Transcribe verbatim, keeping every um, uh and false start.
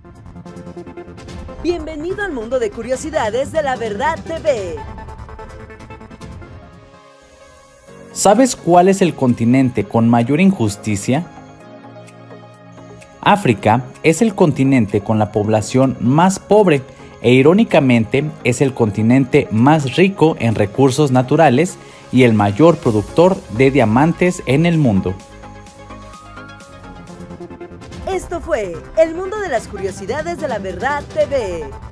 Bienvenido al mundo de curiosidades de La Verdad T V. ¿Sabes cuál es el continente con mayor injusticia? África es el continente con la población más pobre e irónicamente es el continente más rico en recursos naturales y el mayor productor de diamantes en el mundo. Esto fue El Mundo de las Curiosidades de La Verdad T V.